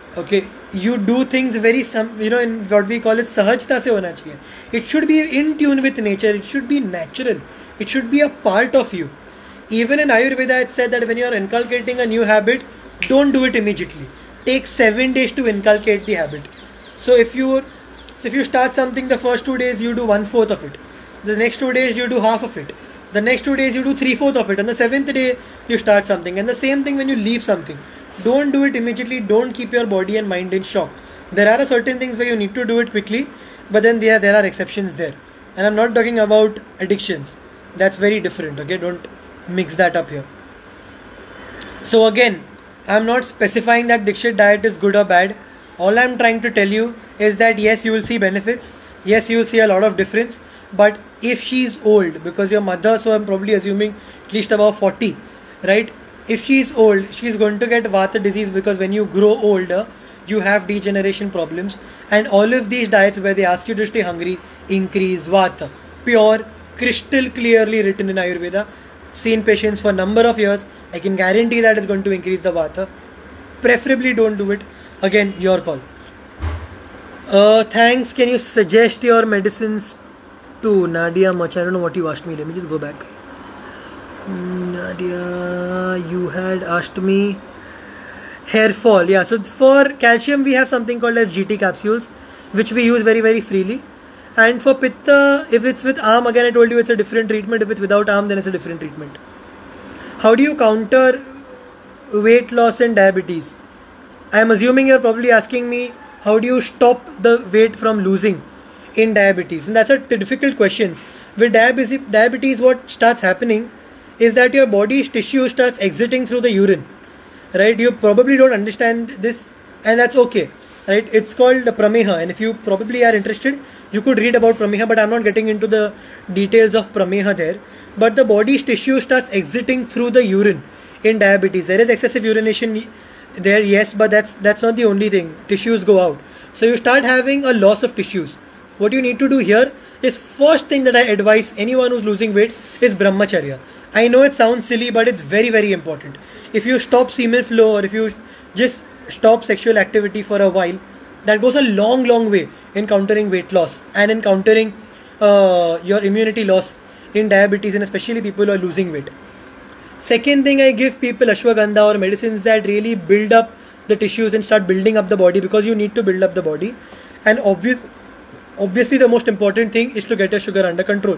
Okay, you do things very some, you know, in what we call it सहजता से होना चाहिए. It should be in tune with nature. It should be natural. It should be a part of you. Even in Ayurveda, it's said that when you are inculcating a new habit, don't do it immediately. Take seven days to inculcate the habit. So if you, so if you start something, the first two days you do one fourth of it. The next two days you do half of it. The next two days you do three fourth of it. And the seventh day you start something. And the same thing when you leave something. Don't do it immediately. Don't keep your body and mind in shock. There are certain things where you need to do it quickly, but then there there are exceptions there. And I'm not talking about addictions. That's very different. Okay, don't mix that up here. So again, I'm not specifying that Dikshit diet is good or bad. All I'm trying to tell you is that yes, you will see benefits. Yes, you will see a lot of difference. But if she's old, because your mother, so I'm probably assuming at least about forty, right? If she is old, she is going to get Vata disease, because when you grow older, you have degeneration problems. And all of these diets where they ask you to stay hungry increase Vata. Pure, crystal clearly written in Ayurveda. Seen patients for a number of years. I can guarantee that it's going to increase the Vata. Preferably don't do it. Again, your call. Uh, thanks. Can you suggest your medicines to Nadia much? I don't know what you asked me. Let me just go back. Nadia, you had asked me hair fall. Yeah, so for calcium we have something called as G T capsules, which we use very very freely. And for pitta, if it's with arm, again I told you it's a different treatment. If it's without arm, then it's a different treatment. How do you counter weight loss and diabetes? I am assuming you're probably asking me, how do you stop the weight from losing in diabetes? And that's a difficult question. With diabetes, diabetes what starts happening is that your body's tissue starts exiting through the urine, right? You probably don't understand this, and that's okay, right? It's called prameha, and if you probably are interested, you could read about prameha, but I'm not getting into the details of prameha there. But the body's tissue starts exiting through the urine in diabetes. There is excessive urination there, yes, but that's that's not the only thing. Tissues go out, so you start having a loss of tissues. What you need to do here is, first thing that I advise anyone who's losing weight is brahmacharya. I know it sounds silly, but it's very very important. If you stop semen flow, or if you just stop sexual activity for a while, that goes a long long way in countering weight loss and in countering uh, your immunity loss in diabetes, and especially people who are losing weight. Second thing, I give people ashwagandha or medicines that really build up the tissues and start building up the body, because you need to build up the body. And obvious, obviously the most important thing is to get your sugar under control.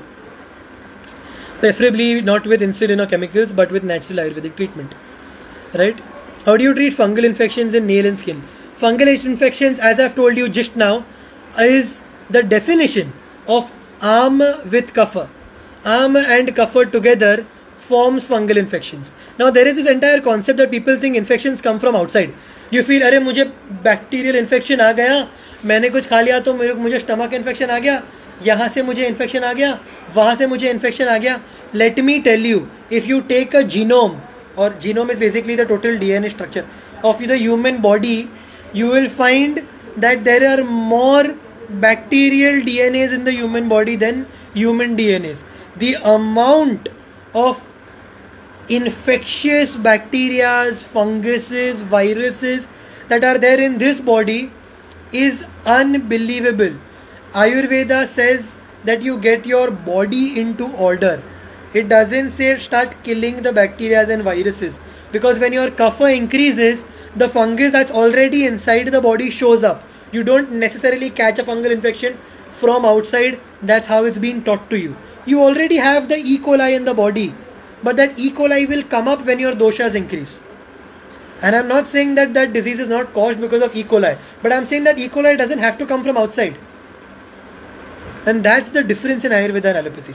Preferably not with insulin or chemicals, but with natural Ayurvedic treatment. Right? How do you treat fungal infections in nail and skin? Fungal infections, as I've told you just now, is the definition of Am with Kapha. Am and Kapha together forms fungal infections. Now there is this entire concept that people think infections come from outside. You feel, अरे मुझे bacterial infection आ गया, मैंने कुछ खा लिया तो मेरे मुझे stomach infection आ गया, यहाँ से मुझे infection आ गया, वहाँ से मुझे infection आ गया. Let me tell you, if you take a genome, or genome is basically the total D N A structure of the human body, you will find that there are more bacterial D N As in the human body than human D N As. The amount of infectious bacteria, funguses, viruses that are there in this body is unbelievable. Ayurveda says that you get your body into order. It doesn't say start killing the bacteria and viruses, because when your kapha increases, the fungus that's already inside the body shows up. You don't necessarily catch a fungal infection from outside. That's how it's been taught to you. You already have the E. coli in the body, but that E. coli will come up when your doshas increase. And I'm not saying that that disease is not caused because of E. coli, but I'm saying that E. coli doesn't have to come from outside. And that's the difference in Ayurveda and allopathy.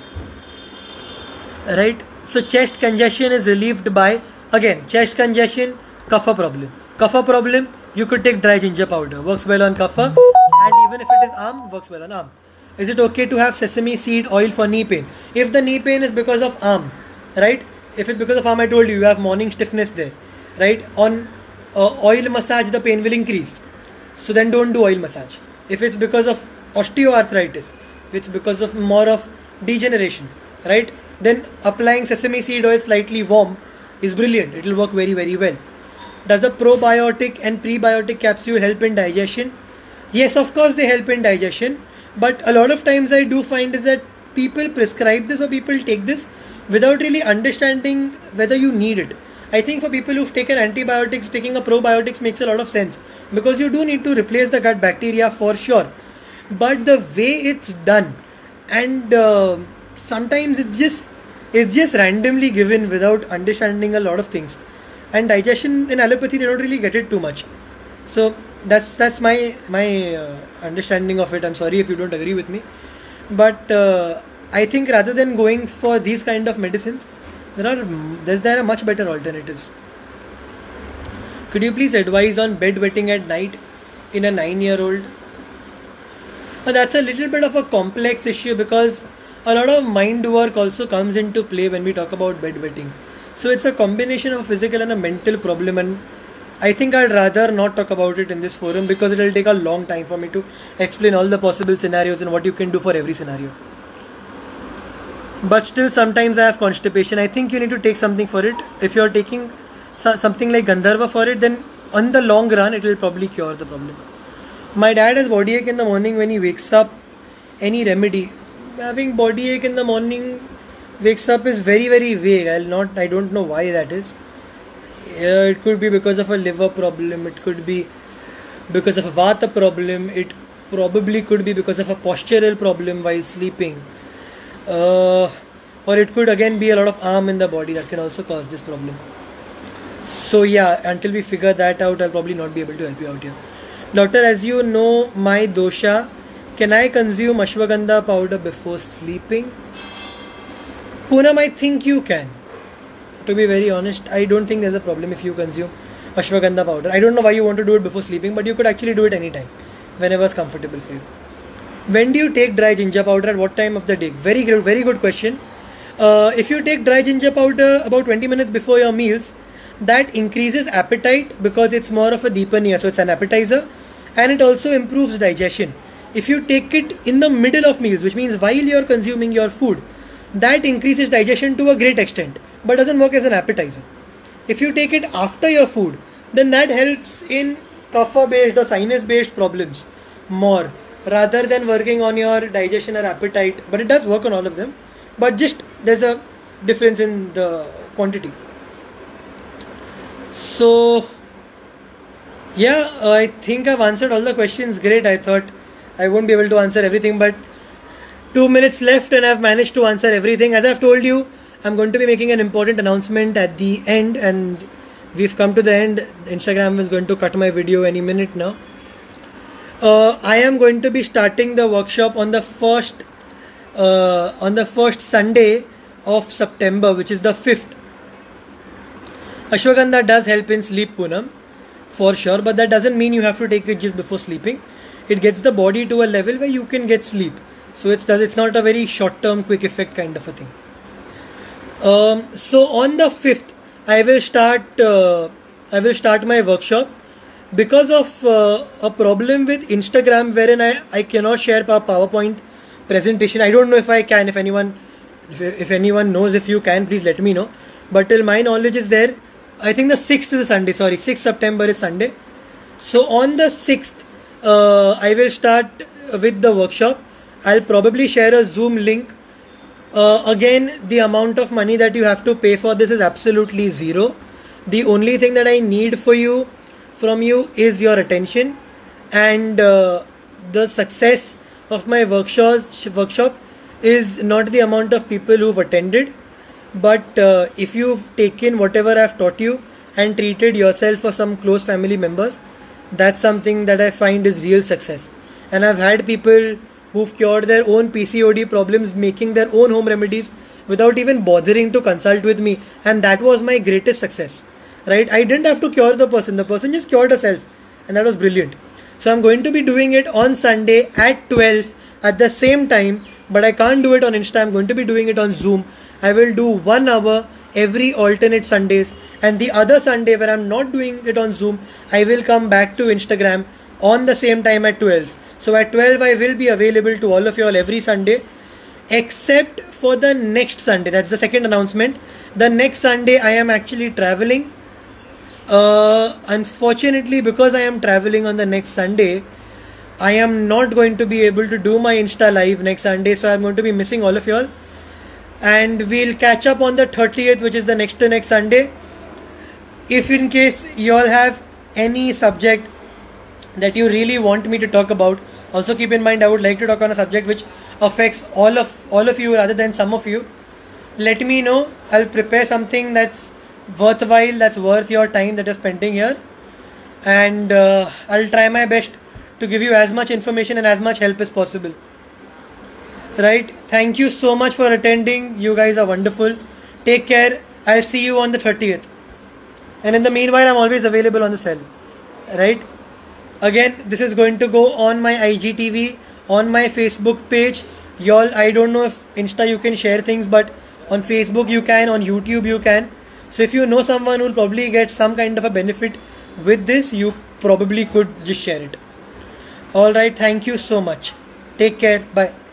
Right? So chest congestion is relieved by, again, chest congestion, kapha problem. Kapha problem, you could take dry ginger powder. Works well on kapha. And even if it is arm, works well on arm. Is it okay to have sesame seed oil for knee pain? If the knee pain is because of arm, right? If it's because of arm, I told you, you have morning stiffness there, right? On uh, oil massage, the pain will increase. So then don't do oil massage. If it's because of osteoarthritis, if it's because of more of degeneration, right? Then applying sesame seed oil slightly warm is brilliant. It will work very, very well. Does a probiotic and prebiotic capsule help in digestion? Yes, of course they help in digestion, but a lot of times I do find is that people prescribe this or people take this without really understanding whether you need it. I think for people who've taken antibiotics, taking a probiotics makes a lot of sense because you do need to replace the gut bacteria for sure. But the way it's done, and uh, sometimes it's just it's just randomly given without understanding a lot of things. And digestion in allopathy, they don't really get it too much. So that's that's my my uh, understanding of it. I'm sorry if you don't agree with me, but uh, I think rather than going for these kind of medicines, there are there's there are much better alternatives. Could you please advise on bedwetting at night in a nine-year-old? Uh, that's a little bit of a complex issue because a lot of mind work also comes into play when we talk about bedwetting. So it's a combination of a physical and a mental problem, and I think I'd rather not talk about it in this forum because it will take a long time for me to explain all the possible scenarios and what you can do for every scenario. But still, sometimes I have constipation. I think you need to take something for it. If you're taking so- something like Gandharva for it, then on the long run, it will probably cure the problem. My dad has body ache in the morning when he wakes up. Any remedy? Having body ache in the morning, wakes up is very very vague. I'll not. I don't know why that is. Yeah, it could be because of a liver problem. It could be because of a vata problem. It probably could be because of a postural problem while sleeping. Uh, or it could again be a lot of arm in the body that can also cause this problem. So yeah, until we figure that out, I'll probably not be able to help you out here. Doctor, as you know my dosha, can I consume ashwagandha powder before sleeping? Poonam, I think you can. To be very honest, I don't think there's a problem if you consume ashwagandha powder. I don't know why you want to do it before sleeping, but you could actually do it anytime, whenever it's comfortable for you. When do you take dry ginger powder? At what time of the day? Very good, very good question. Uh, if you take dry ginger powder about twenty minutes before your meals, that increases appetite because it's more of a deepaniya, so it's an appetizer, and it also improves digestion. If you take it in the middle of meals, which means while you're consuming your food, that increases digestion to a great extent, but doesn't work as an appetizer. If you take it after your food, then that helps in kapha based or sinus based problems more, rather than working on your digestion or appetite. But it does work on all of them, but just there's a difference in the quantity. So yeah, uh, I think I've answered all the questions. Great. I thought I won't be able to answer everything, but two minutes left and I've managed to answer everything. As I've told you, I'm going to be making an important announcement at the end, and we've come to the end. Instagram is going to cut my video any minute now. Uh, I am going to be starting the workshop on the first uh, on the first Sunday of September, which is the fifth. Ashwagandha does help in sleep, Poonam, for sure, but that doesn't mean you have to take it just before sleeping. It gets the body to a level where you can get sleep. So it's it's not a very short-term, quick effect kind of a thing. Um, so on the fifth, I will start. Uh, I will start my workshop. Because of uh, a problem with Instagram wherein I, I cannot share a PowerPoint presentation. I don't know if I can. If anyone if, if anyone knows, if you can, please let me know. But till my knowledge is there, I think the sixth is a Sunday. Sorry, sixth September is Sunday. So on the sixth, uh, I will start with the workshop. I'll probably share a Zoom link. Uh, again, the amount of money that you have to pay for this is absolutely zero. The only thing that I need for you from you is your attention, and uh, the success of my workshops workshop is not the amount of people who've attended, but uh, if you've taken whatever I've taught you and treated yourself or some close family members, that's something that I find is real success. And I've had people who've cured their own P C O D problems making their own home remedies without even bothering to consult with me, and that was my greatest success. Right? I didn't have to cure the person. The person just cured herself, and that was brilliant. So I'm going to be doing it on Sunday at twelve at the same time, but I can't do it on Insta. I'm going to be doing it on Zoom. I will do one hour every alternate Sundays, and the other Sunday when I'm not doing it on Zoom, I will come back to Instagram on the same time at twelve. So at twelve I will be available to all of you all every Sunday, except for the next Sunday. That's the second announcement. The next Sunday I am actually traveling. Uh, unfortunately, because I am traveling on the next Sunday, I am not going to be able to do my Insta live next Sunday, so I'm going to be missing all of y'all. And we'll catch up on the thirtieth, which is the next to next Sunday. If in case y'all have any subject that you really want me to talk about, also keep in mind I would like to talk on a subject which affects all of all of you rather than some of you. Let me know. I'll prepare something that's worthwhile, that's worth your time that you're spending here, and uh, I'll try my best to give you as much information and as much help as possible. Right? Thank you so much for attending. You guys are wonderful. Take care. I'll see you on the thirtieth. And in the meanwhile, I'm always available on the cell. Right? Again, this is going to go on my I G T V, on my Facebook page. Y'all, I don't know if Insta you can share things, but on Facebook you can, on YouTube you can. So if you know someone who will probably get some kind of a benefit with this, you probably could just share it. Alright, thank you so much. Take care. Bye.